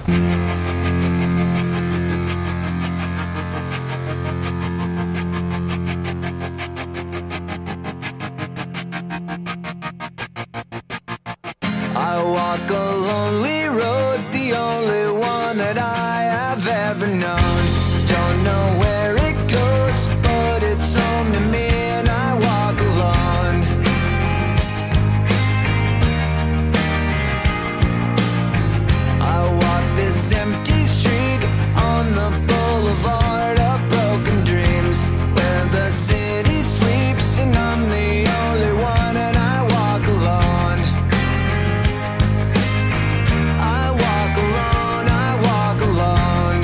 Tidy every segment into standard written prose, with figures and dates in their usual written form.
I walk a lonely road, the only one that I have ever known. Don't know where it goes, but it's home to me and I walk alone. I walk this empty street on the boulevard of broken dreams, where the city sleeps and I'm the only one and I walk alone. I walk alone, I walk alone.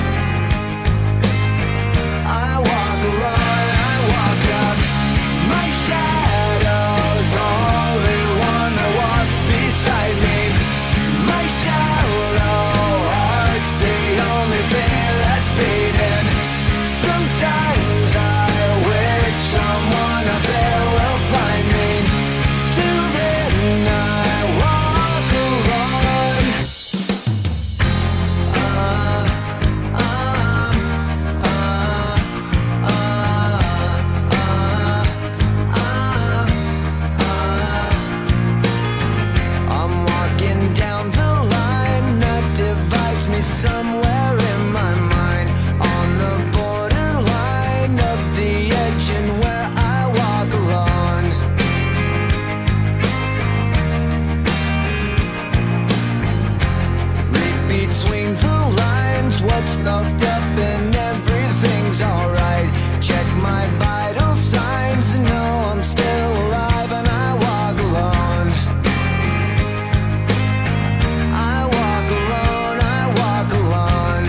I walk alone, I walk up. My shadow's only one that walks beside me. My shallow heart's the only thing that's beating. Sometimes I wish someone up there will find me. Till then I walk alone. I'm walking down the line that divides me somewhere in my mind, on the borderline of the edge and where I walk alone. Read between the lines what's puffed up and everything's alright. Check my vital signs and know I'm still alive and I walk alone. I walk alone, I walk alone.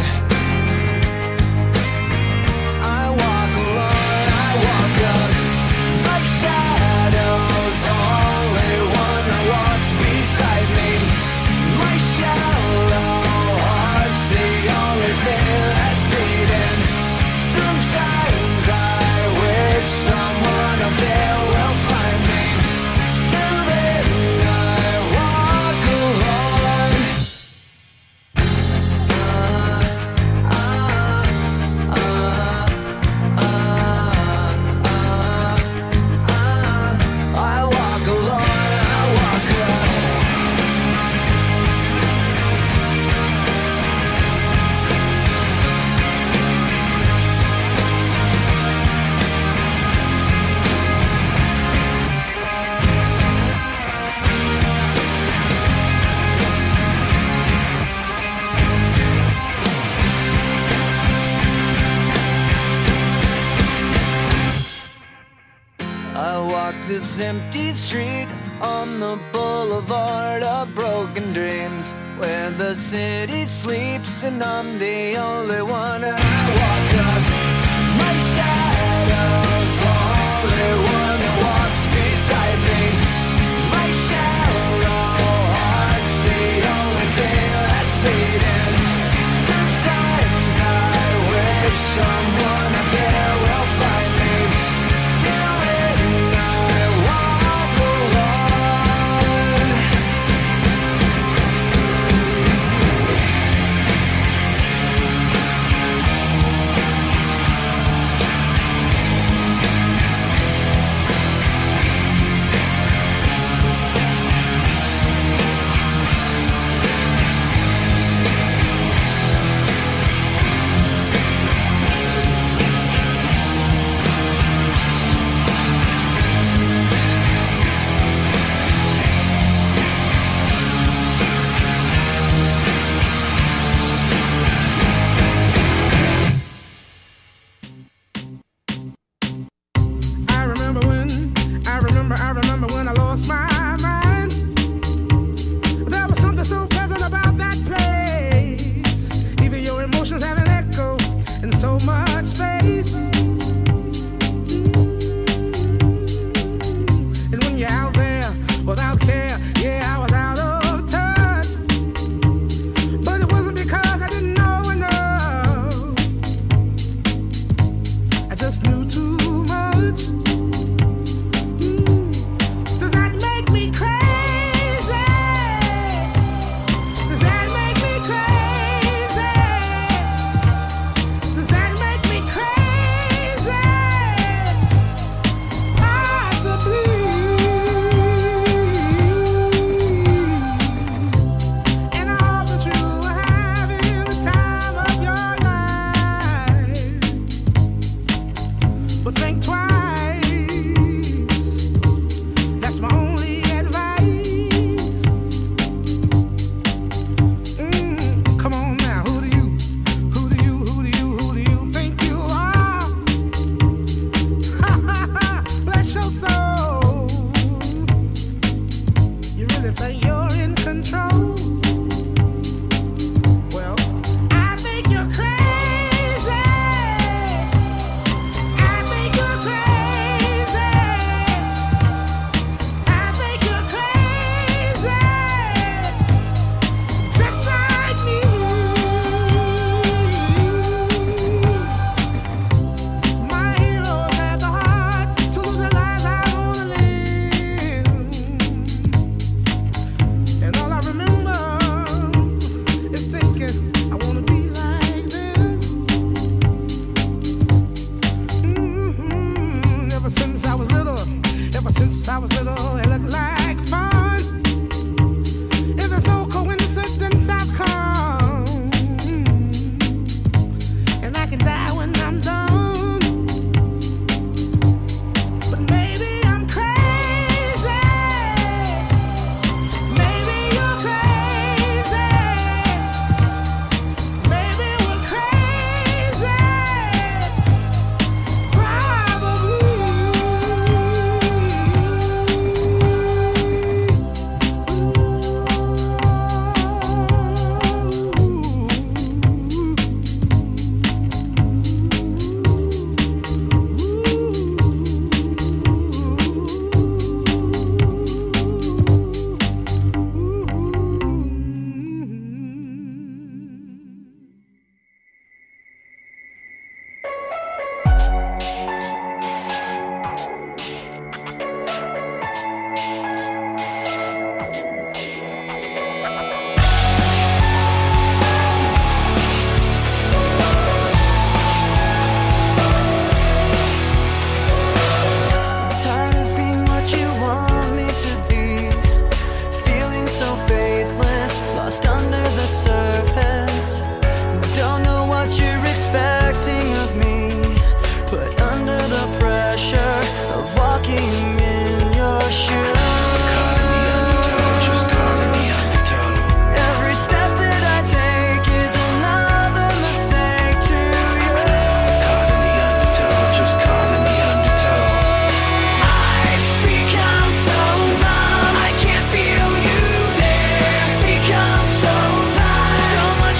I walk alone, I walk up. My shadow's only one that walks beside me. My shallow heart's the only thing that's beating. Sometimes I wish someone up there will find me. Till then I walk alone. I walk alone, I walk up. I walk this empty street on the boulevard of broken dreams, where the city sleeps and I'm the only one and I walk up. My shadow's only one that walks beside me. My shallow heart's the only thing that's beating. Sometimes I wish someone up there will find me. Till then I walk alone. So much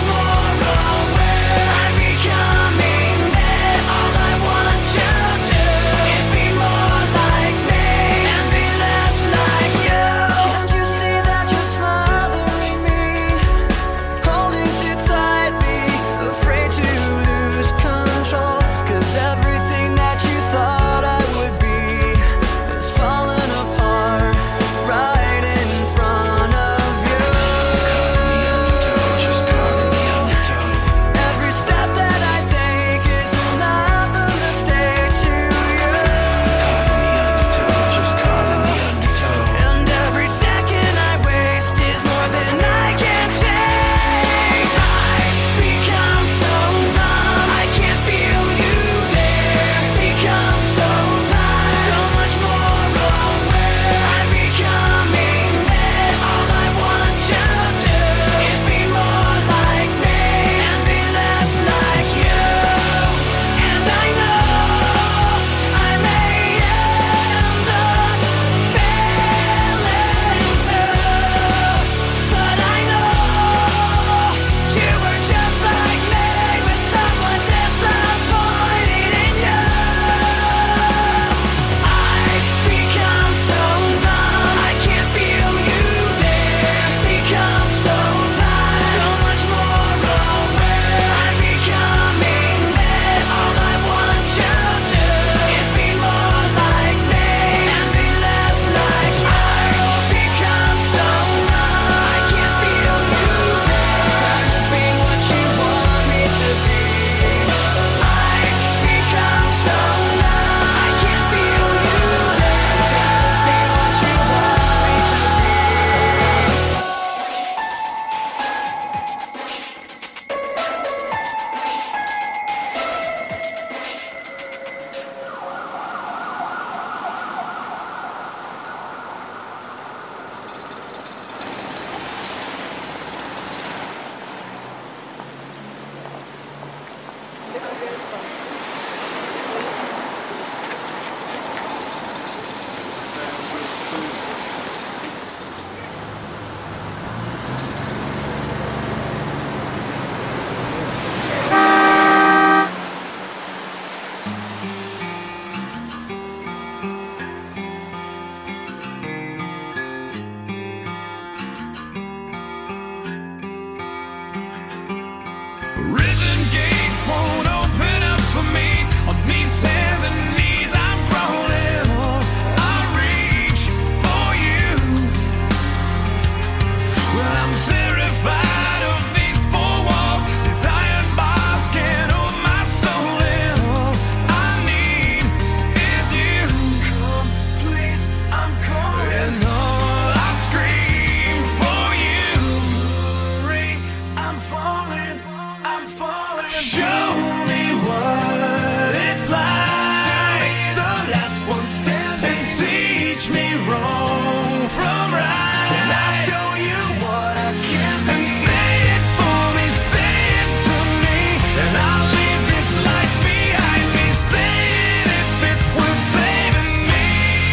from right, and I'll show you what I can be. And say it for me, say it to me, and I'll leave this life behind me. Say it if it's worth saving me.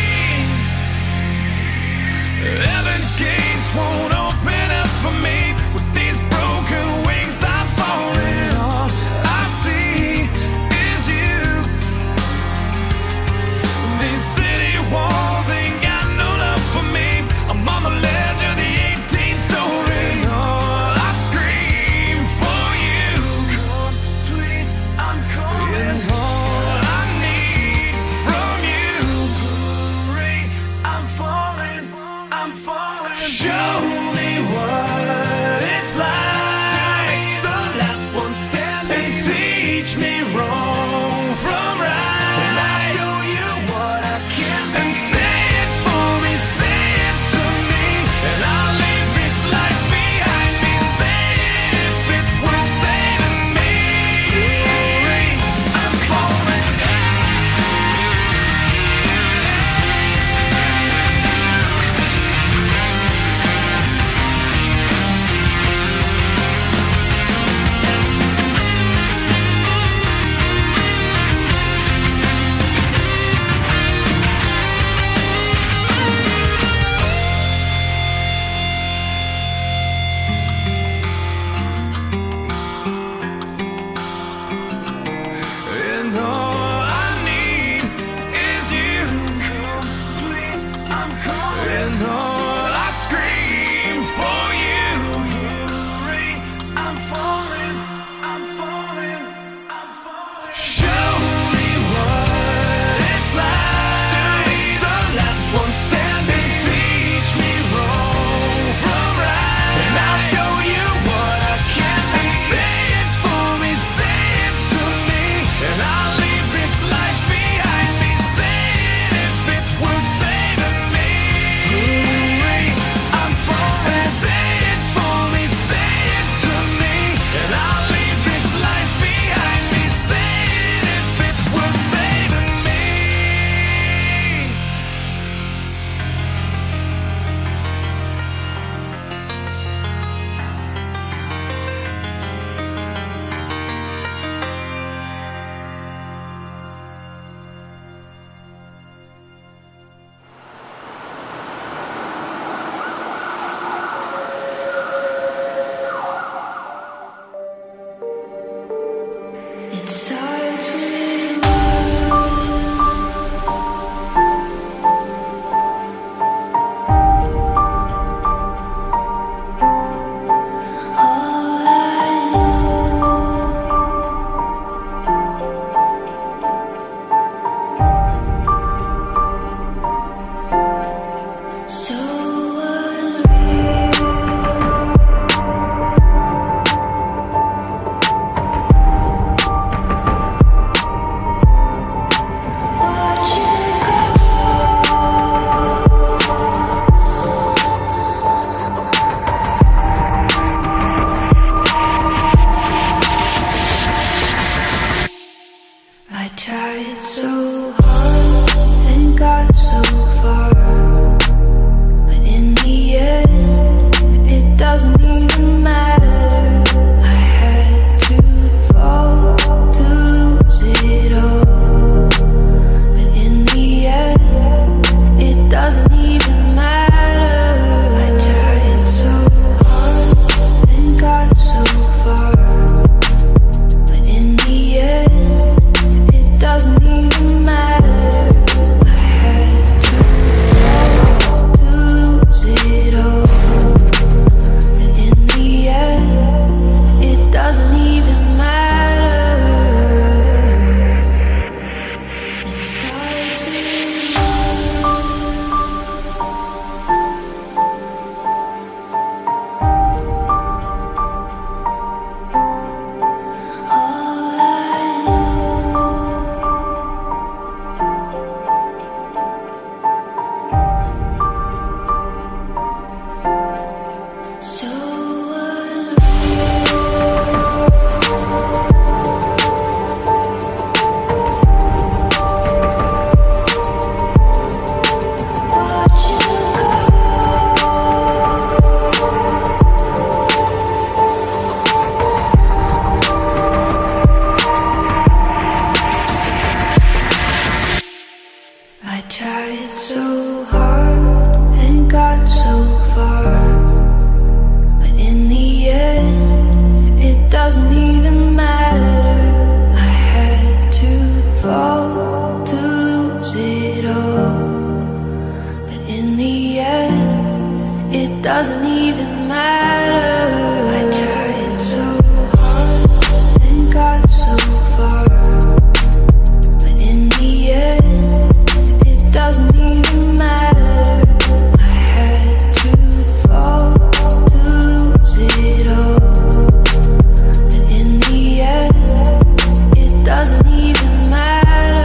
Heaven's gates won't open up for me. With these broken wings I'm falling. All I see is you. These city walls ain't got no love for me. I'm on the ledge of the 18th story. Oh, I scream for you. Come, please, I'm calling. And all I need from you. Hurry, I'm falling, I'm falling. Show me what it's like. The last one standing. And teach me wrong from right. And I'll show you what I can be. And say it for me, say it to me, and I'll leave this life behind me. Say it if it's worth saving me. Hurry, I'm falling. And all I need is you. Come, please, I'm calling. And all I scream for you. Hurry, I'm falling, I'm falling, I'm falling. Show me what it's like to be the last one standing. Teach me wrong from right, and I'll show you what I can be. And say it for me, say it to me, and I'll leave this life behind me. Say it if it's worth saving me. Hurry, I'm falling. Say it for me, say it to me, and I'll leave this life behind me. Say it if it's worth saving me. It starts with all I know. So unreal. Watch you go. I tried so hard and got so far, but in the end, it doesn't even matter. I had to fall to lose it all, but in the end, it doesn't even matter. I tried so hard and got so far, but in the end, it doesn't even matter. I had to fall to lose it all, but in the end, it doesn't even matter. It starts with all I know. So unreal. Watch you go. doesn't even matter. I tried so hard and got so far, but in the end, it doesn't even matter. I had to fall to lose it all, but in the end, it doesn't even matter.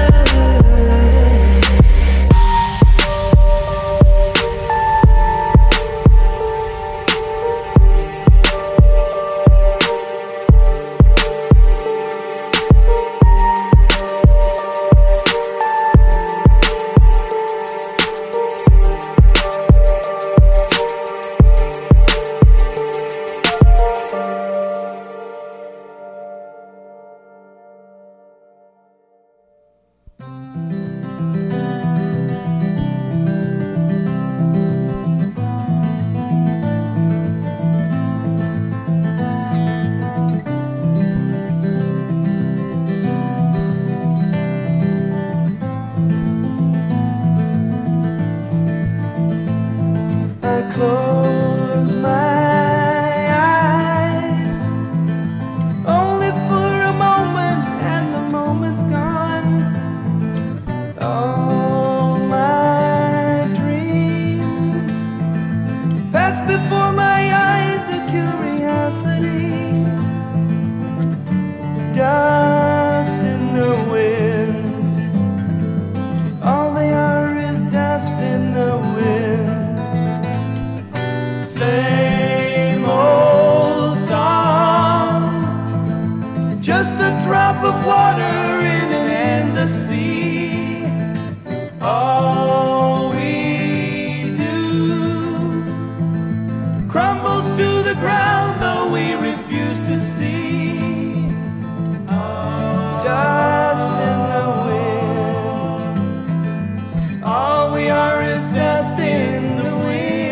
Close my eyes, only for a moment, and the moment's gone. All my dreams pass before my eyes, a curiosity, dust in the wind. All they are is dust in the wind. Same old song, just a drop of water in an endless sea. All we do crumbles to the ground, though we refuse to see. Dust in the wind. All we are is dust in the wind.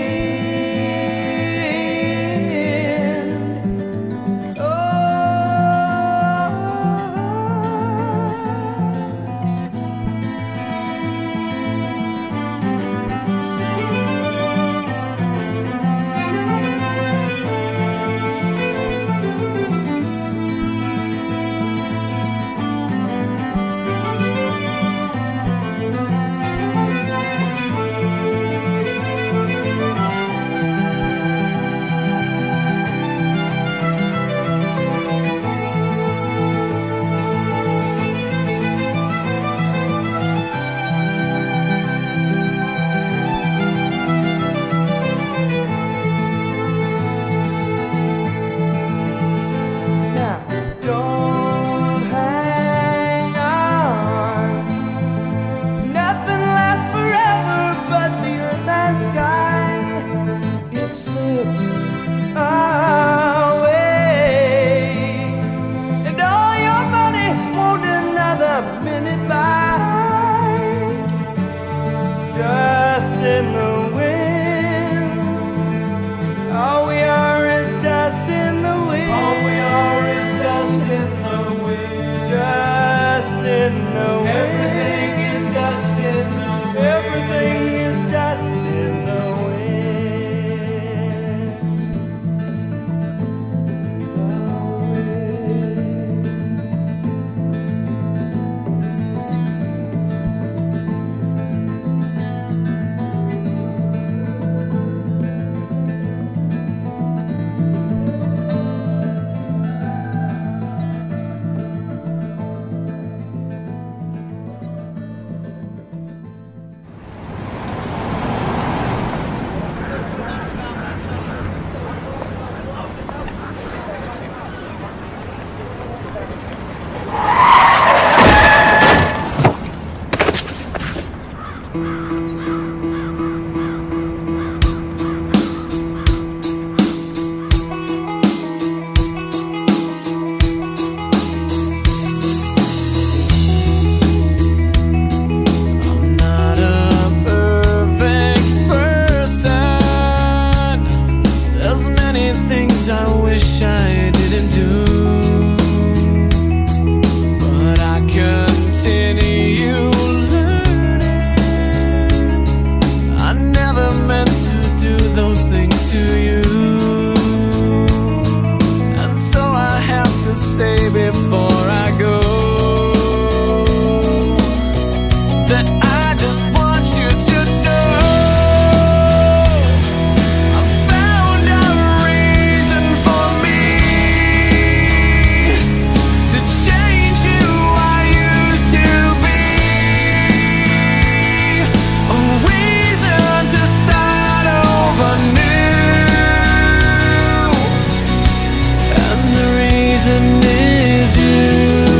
Dust in the wind. All we are is dust in the wind. All we are is dust in the wind. Dust in the wind. Everything is dust in the wind. Everything is dust in the wind. to you. And so I have to say before I go that I just want you to know I found a reason for me to change who I used to be. A reason to start over new. And the reason is you.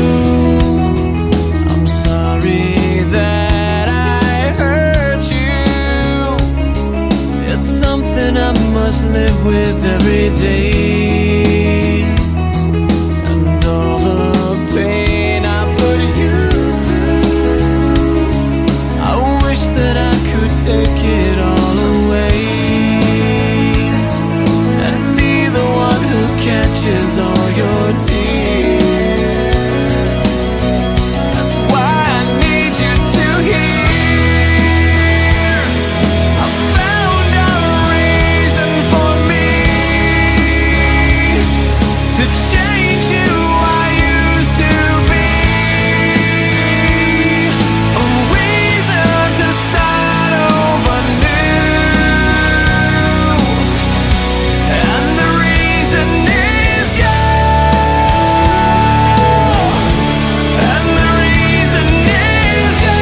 I'm sorry that I hurt you. It's something I must live with every day. And all the pain I put you through, I wish that I could take it all away and be the one who catches all your tears. That's why I need you to hear I found a reason for me to change who I used to be. A reason to start over new. And the reason is you. And the reason is you.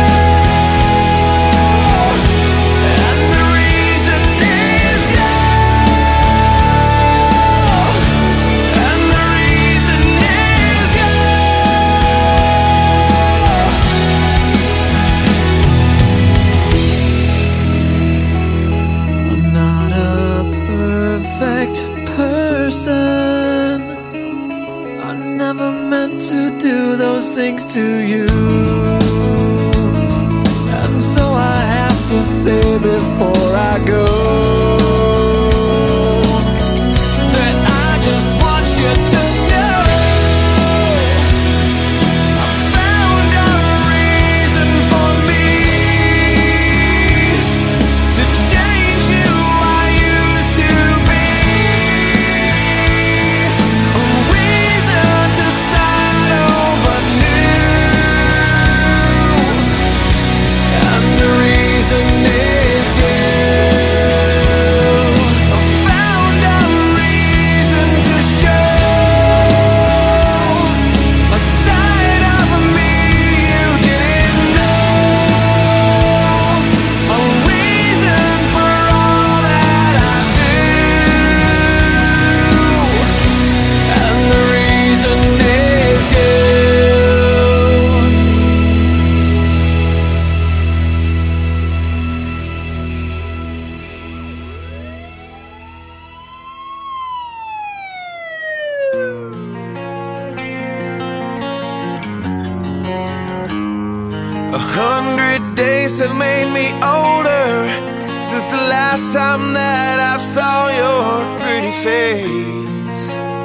And the reason is you. And the reason is you. I'm not a perfect person. I never meant to do those things to you. And so I have to say before I go that I just want you to know I found a reason for me to change who I used to be. A reason to start over new. And the reason is you. I found a reason to show a side of me you didn't know. A reason for all that I do. And the reason is you. A 100 days have made me older since the last time that I saw your pretty face.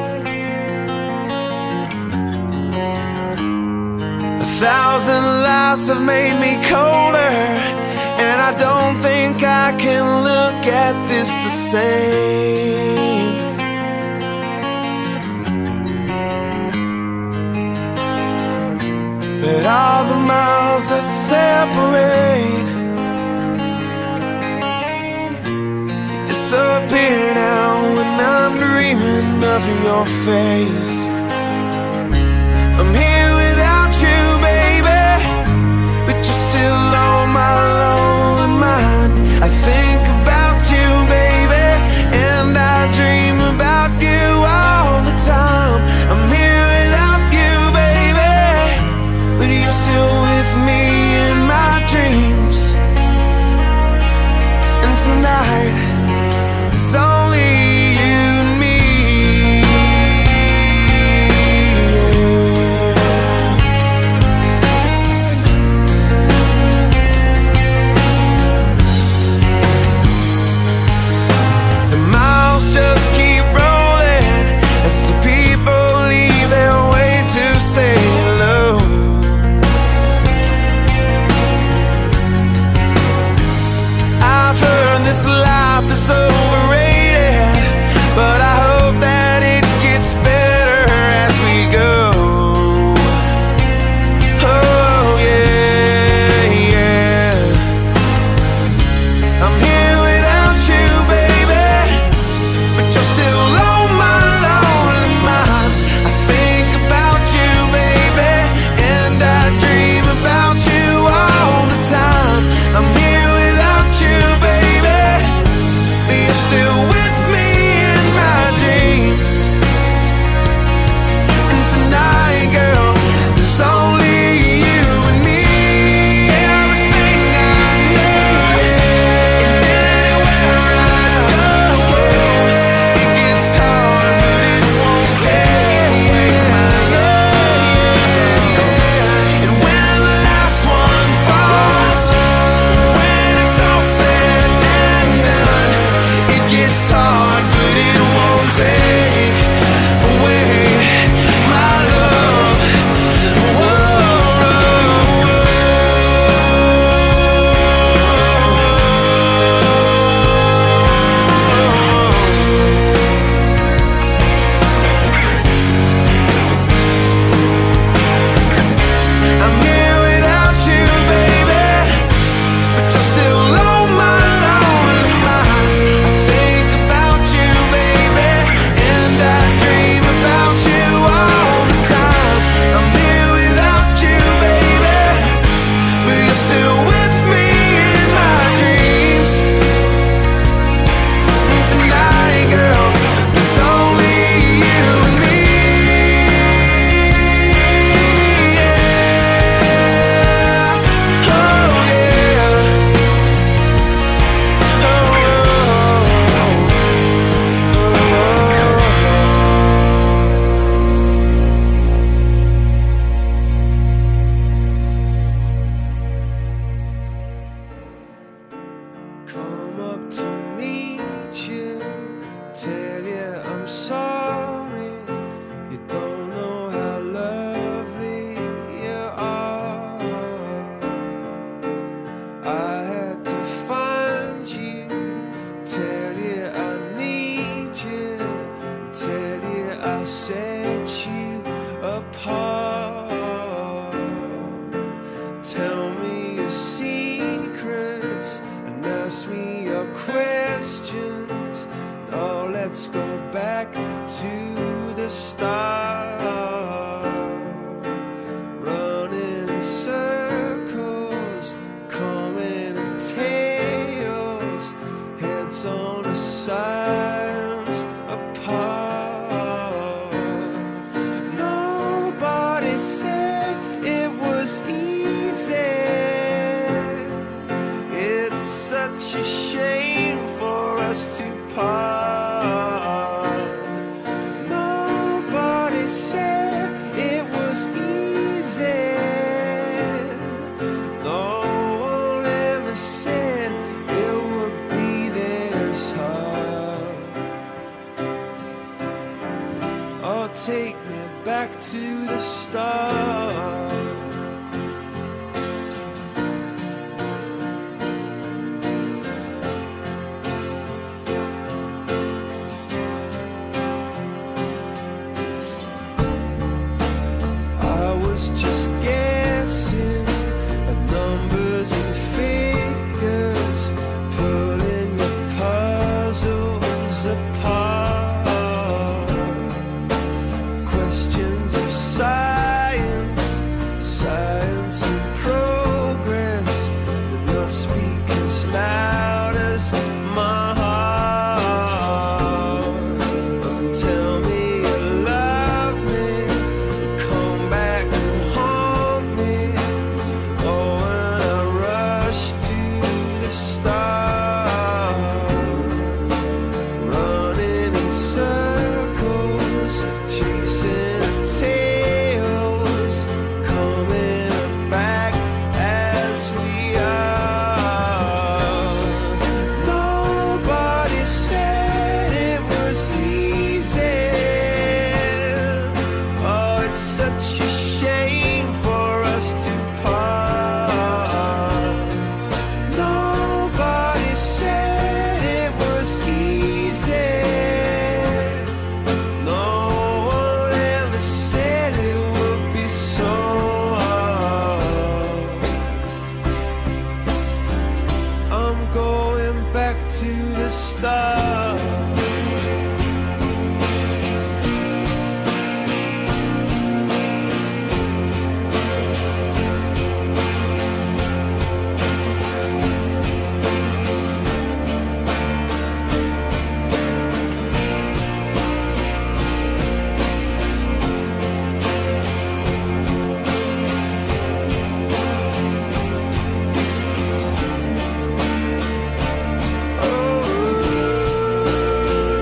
1,000 lives have made me colder, and I don't think I can look at this the same. But all the miles that separate disappear now when I'm dreaming of your face. I'm here without you, baby, but you're still on my lonely mind. I think about you, baby, and I dream about you all the time. I'm here without you, baby, but you're still with me in my dreams. And tonight it's only you and me. The miles just keep rolling as the people leave their way to say hello. I've heard this life is overrated. questions. No, let's go back to the start. Running in circles, coming in tails, heads on the sides apart. Nobody said it was easy. It's such a shame for us to part. Nobody said it was easy. No one ever said it would be this hard. Oh, take me back to the start. Just guessing at numbers and figures, pulling the puzzles apart. Questions of science, science and progress did not speak as loud as my heart. Tell me you love me, come back and haunt me. Oh, when I rush to the start, running in circles, chasing tails, coming back as we are. Nobody said it was easy. Oh, it's such a shame for us to part. Nobody said it was easy. No one ever said it would be so hard. I'm going back to the start. Oh,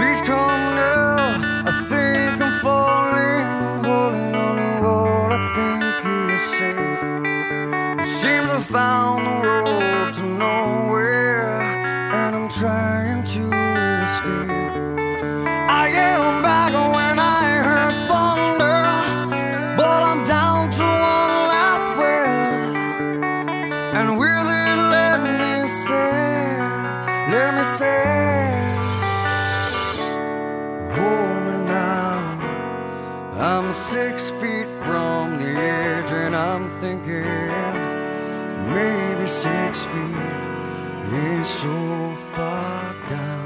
Please come now, I think I'm falling, holding on to what I think is safe. It seems I found the road to nowhere, and I'm trying to escape. I am back when I heard thunder, but I'm down to one last breath. And will it let me say, hold me now. I'm 6 feet from the edge, and I'm thinking maybe 6 feet ain't so far down.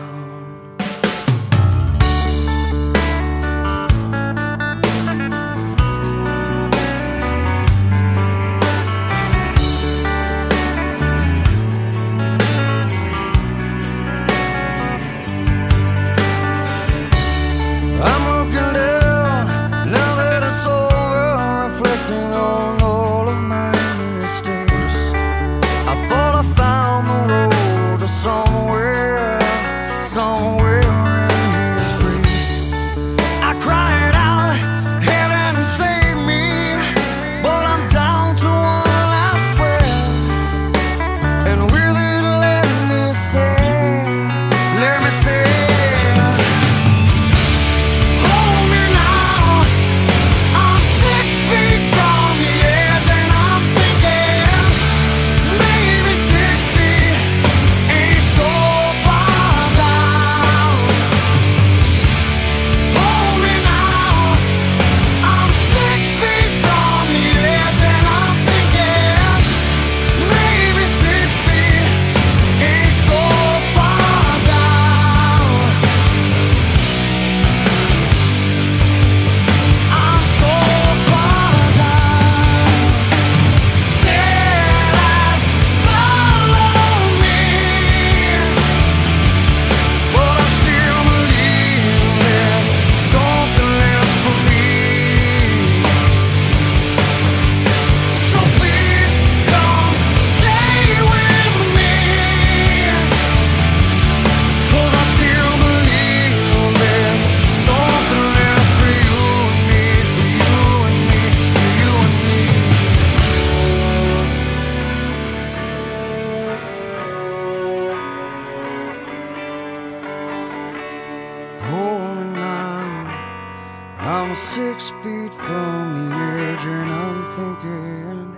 I'm 6 feet from the edge, and I'm thinking,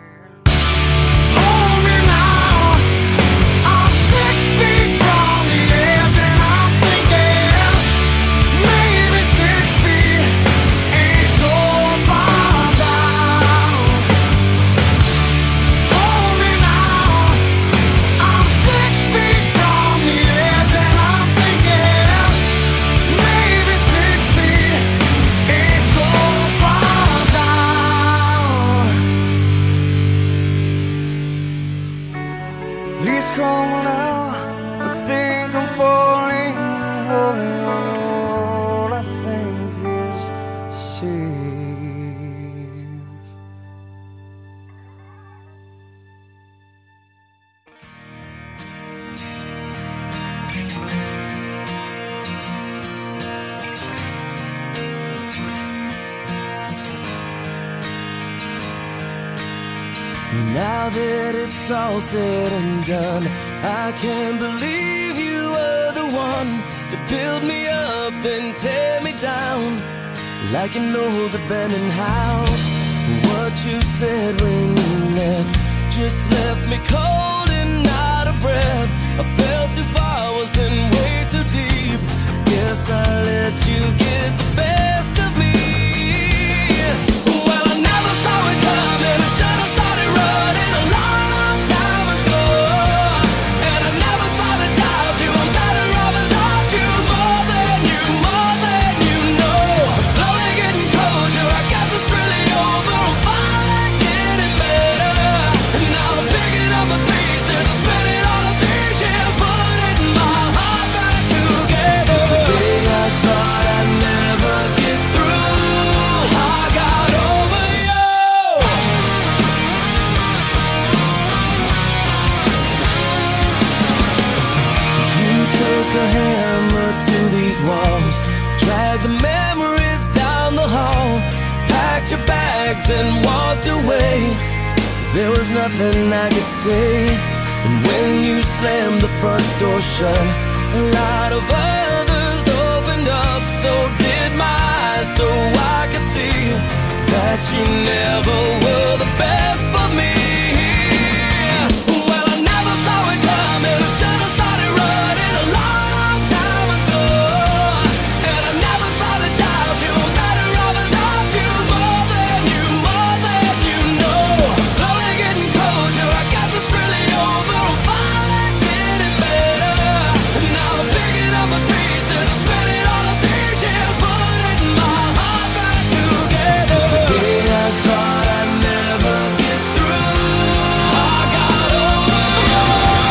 hold me now. I'm 6 feet from the edge, and I'm thinking, maybe 6 feet ain't so far down. Hold me now. I'm 6 feet from the edge, and I'm thinking, maybe 6 feet ain't so far down. Please come now, I think I'm falling, holding on to what I think is safe. Now that it's all said and done, I can't believe you were the one to build me up and tear me down like an old abandoned house. What you said when you left just left me cold and out of breath. I fell too far, was in way too deep. Guess I let you get the best of me. Well, I never saw it coming. I should have started running a long, long time ago. And I never thought I'd doubt you. I'm better off without you. More than you know. I'm slowly getting closure. I guess it's really over. I'm finally getting better. And now I'm picking up the pieces. I'm spinning all of these years, putting my heart back together. It's the day I thought I'd never get through. bags and walked away. There was nothing I could say. And when you slammed the front door shut, a lot of others opened up. So did my eyes, so I could see that you never were the best for me. Well, I never saw it coming. I should have started running a long, long time ago. And I never thought I'd doubt you. I'm better off without you. More than you know. I'm slowly getting closure. I guess it's really over. I'm finally getting better. And now I'm picking up the pieces and spinning all of these years, putting my heart back together. It's the day I thought I'd never get through. I got over you.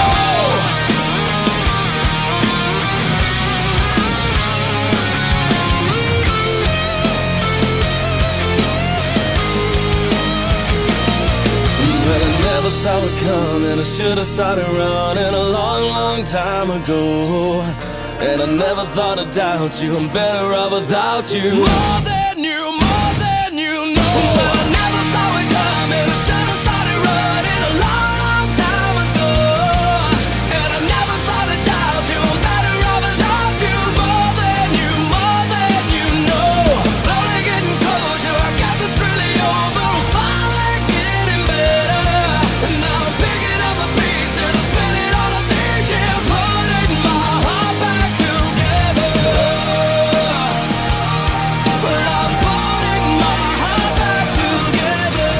But I never saw it coming. I should have started running a long, long time ago. And I never thought I'd doubt you. I'm better off without you. More than you know. But I never saw it coming. I should have started running a long, long time ago. And I never thought I'd doubt you. I'm better off without you. More than you know. I'm slowly getting closure. I guess it's really over. I'm finally getting better. And now I'm picking up the pieces and spinning all of these years, putting my heart back together. Well, I'm putting my heart back together.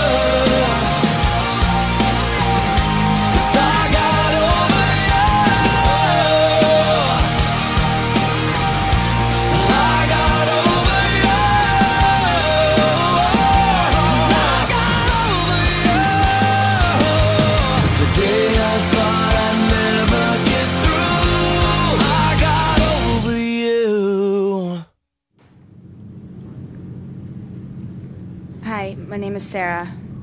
'Cause I got over you. I got over you. I got over you. It's the day I thought I'd never get through. I got over you. Hi, my name is Sarah.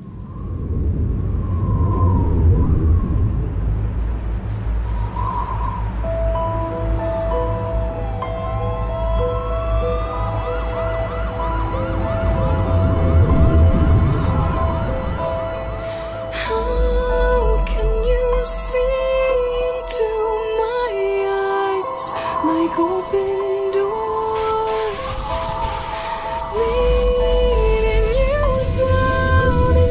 How can you see into my eyes like open doors, leading you down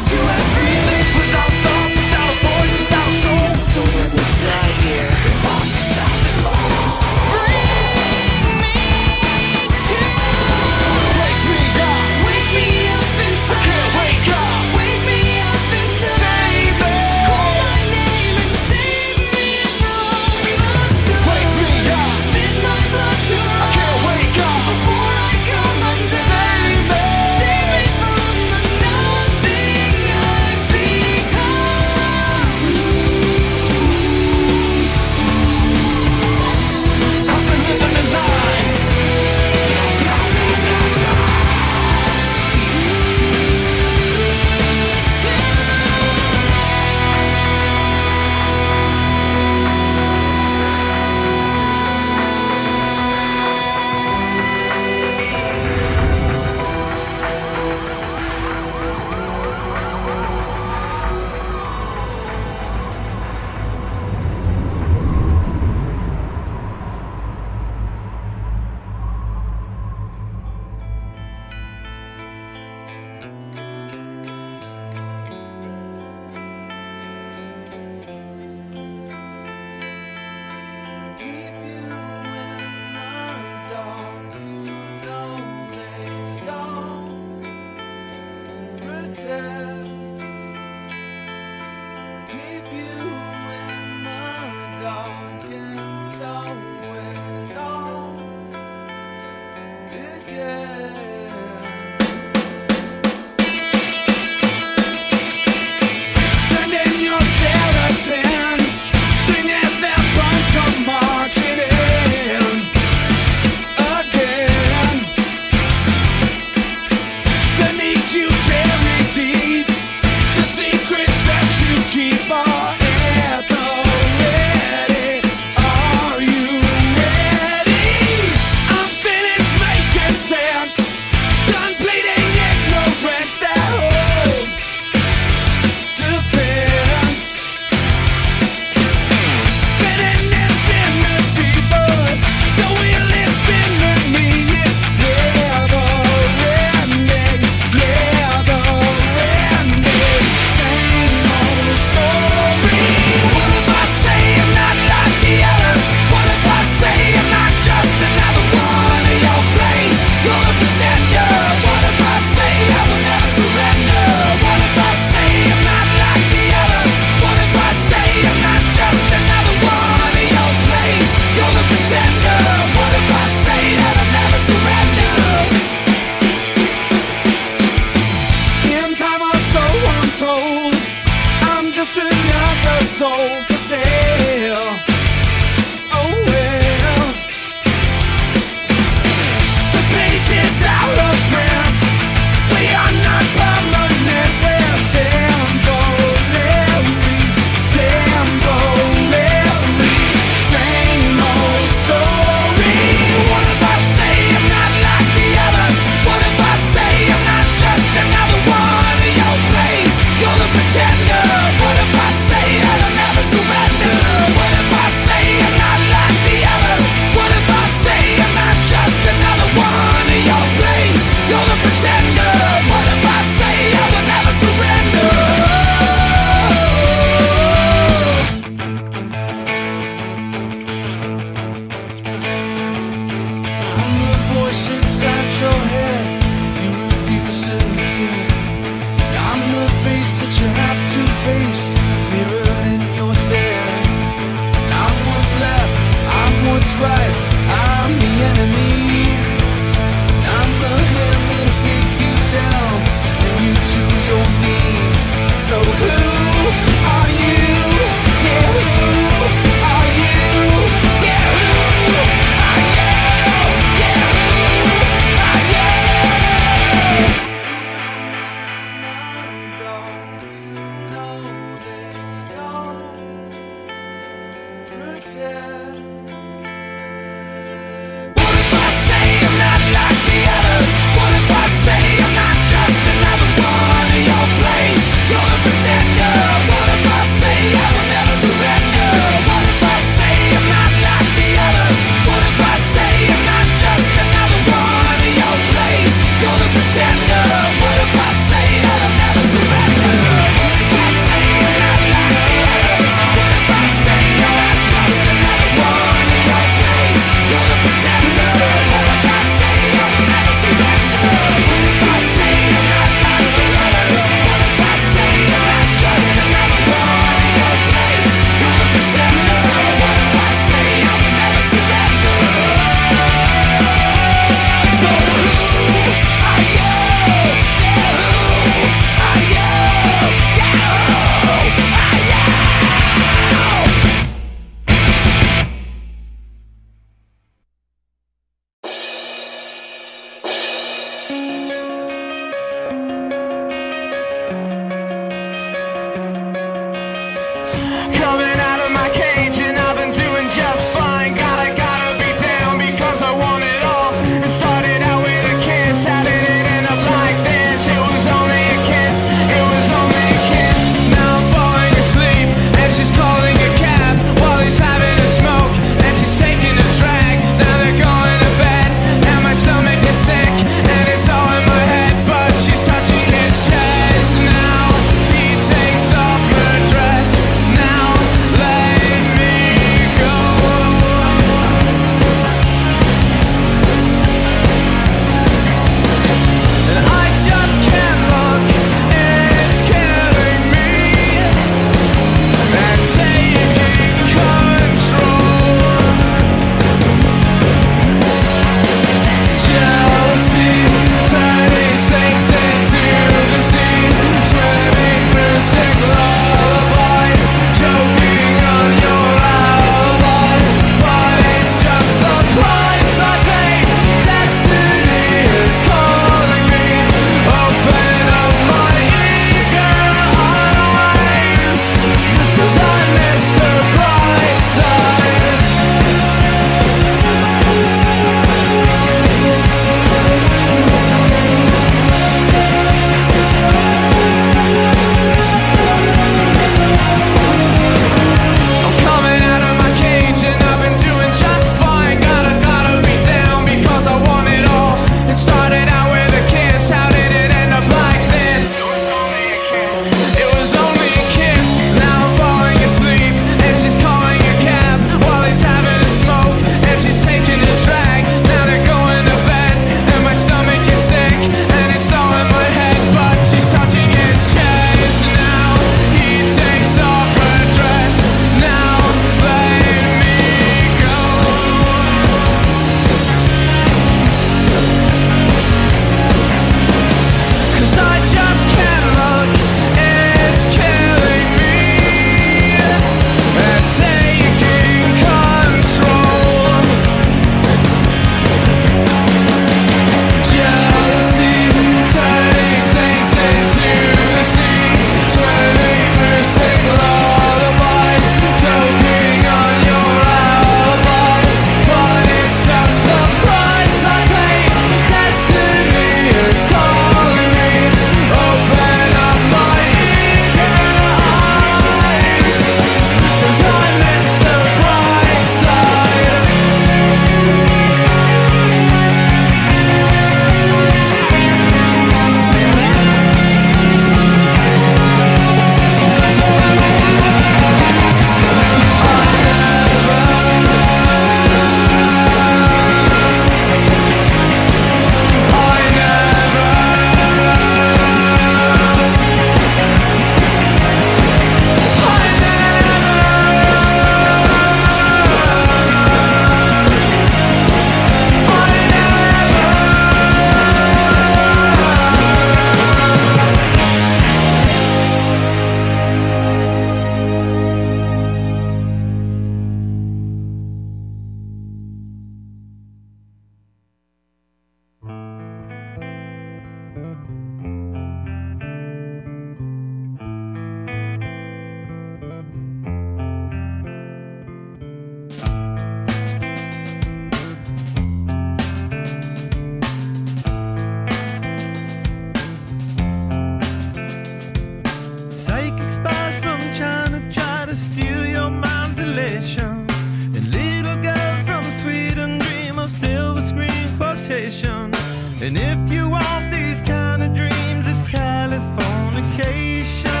And if you want these kind of dreams, it's Californication.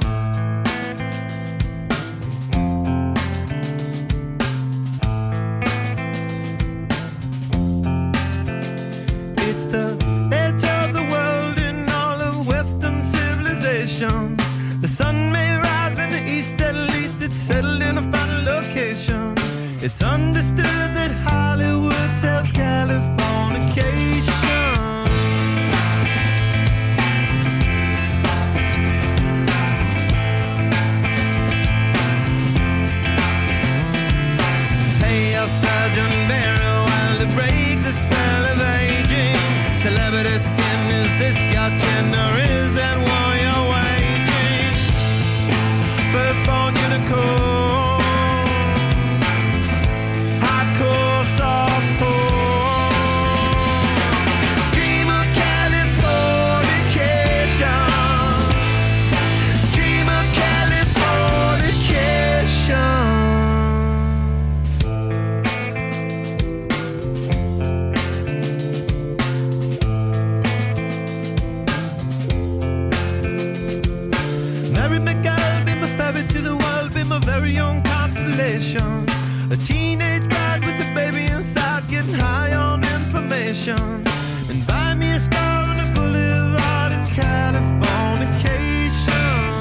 It's the edge of the world in all of Western civilization. The sun may rise in the east, at least it's settled in a final location. It's understood that Hollywood sells Californication. Hey, Sergeant Barry, while to break the spell of aging. Celebrity skin, is this your chin or is that war you're waging? Firstborn unicorn, hardcore softcore. Dream of Californication. Dream of Californication. Mary McGill, be my ferry to the world, be my very own constellation. A teenage bride with a baby inside, getting high on information. And buy me a star on a boulevard, it's Californication.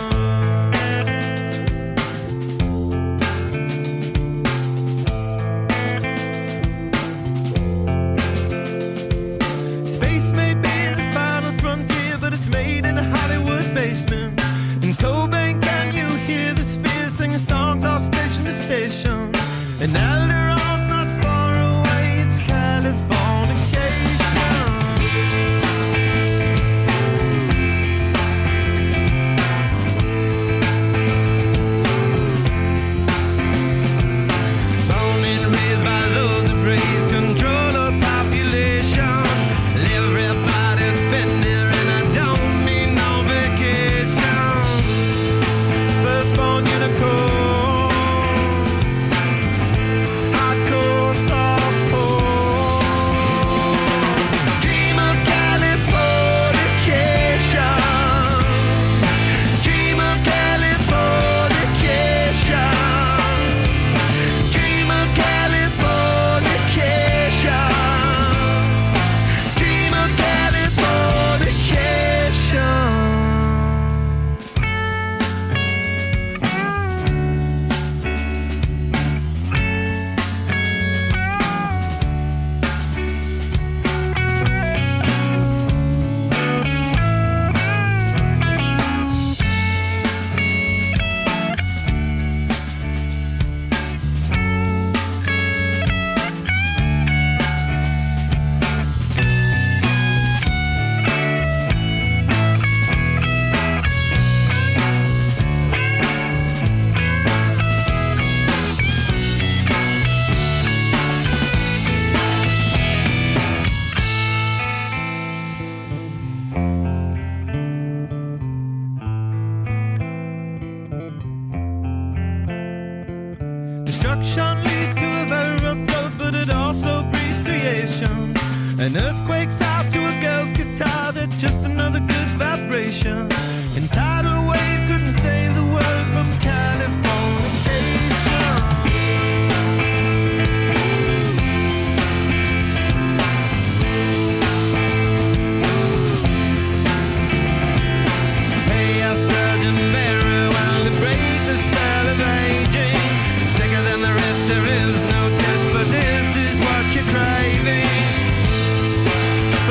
Space may be the final frontier, but it's made in a Hollywood basement. In Cobain, can you hear the spheres singing songs off station to station? And Alderon's not far away, it's Californication. Born and raised by those that praise control of population. Everybody's been there and I don't need no vacation. Firstborn unicorn, hardcore softcore. Dream of Californication. Dream of Californication. Dream of Californication. Dream of Californication. Destruction leads to a very rough road, but it also breeds creation. An earthquake's out to a girl's guitar, that's just another good vibration. And tidal waves couldn't save the world from Californication. Hey, Sergeant Barry, while to break the spell of aging. Sicker than the rest, there is no test, but this is what you're craving.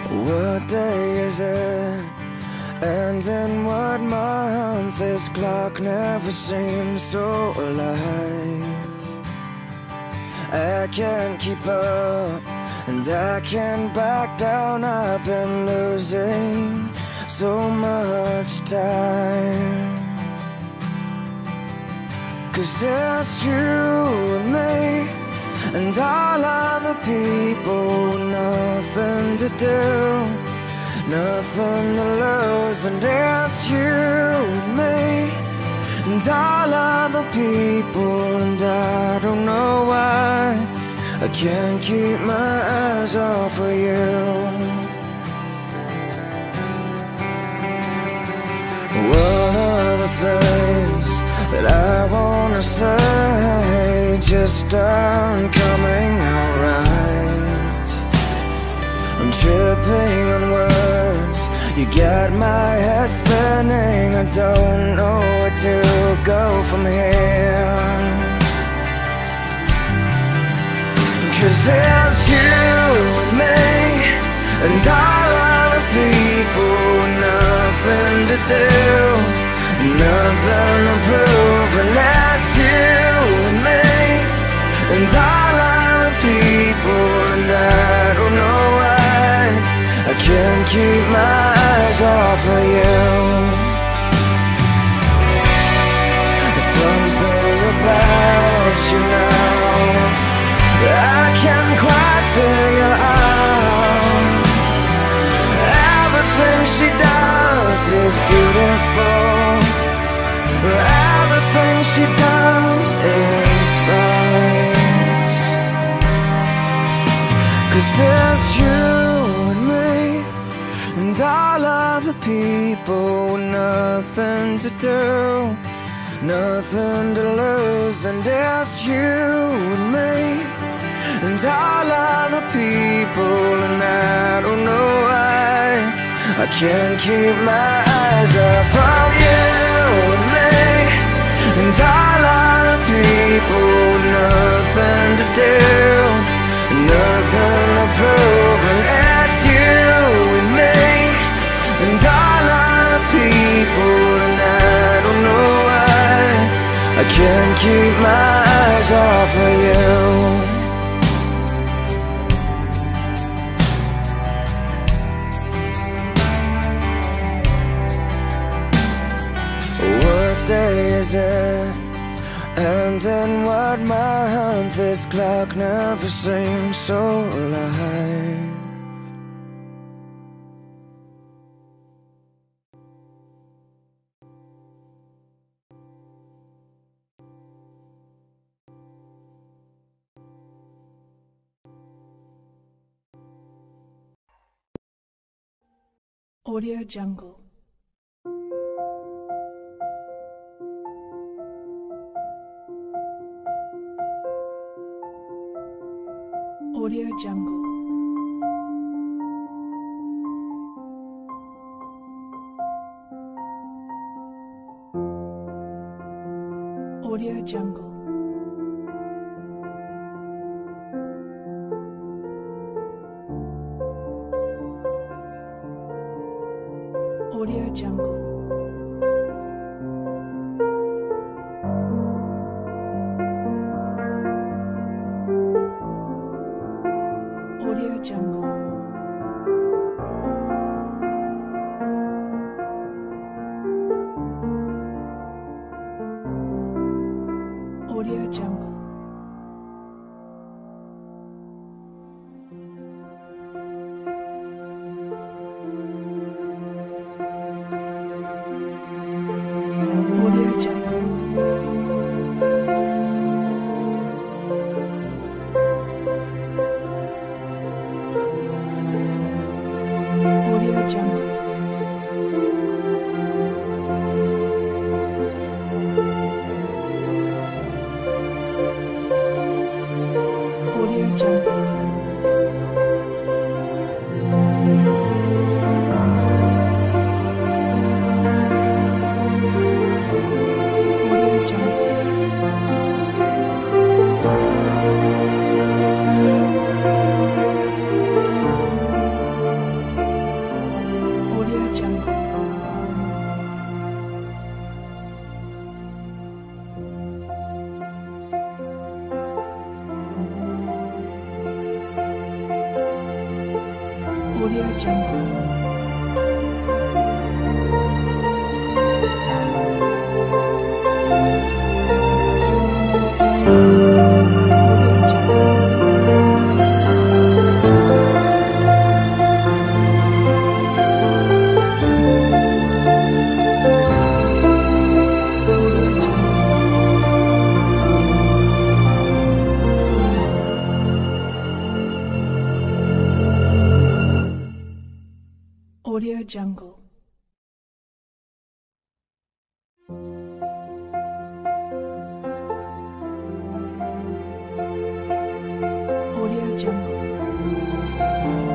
What day is it? And in what month? This clock never seems so alive. I can't keep up, and I can't back down. I've been losing so much time. 'Cause it's you and me, and all other people with nothing to do, nothing to lose. And it's you and me, and all other people. And I don't know why I can't keep my eyes off of you. One of the things that I wanna say just aren't coming out right. I'm tripping on words, you got my head spinning. I don't know where to go from here. 'Cause it's you and me, and all other people with nothing to do, nothing to prove. And that's you and me, and all other people. And I don't know why I can't keep my eyes off of you. Something about you now I can't quite figure out. Everything she does is beautiful. Everything she does is right. 'Cause it's you and me, and all other people with nothing to do, nothing to lose. And it's you and me, and all other people. And I don't know why I can't keep my eyes off of you and me, and all other people. Nothing to do, nothing to prove. And it's you and me, and all other people. And I don't know why I can't keep my eyes off of you. What day is it? And in what month? This clock never seems so alive. Audio Jungle. Audio Jungle. Audio Jungle. Audio Jungle. Audio Jungle. Audio Jungle. Audio Jungle. Audio Jungle. Audio Jungle. Audio Jungle. Audio Jungle. Audio Jungle. Audio Jungle.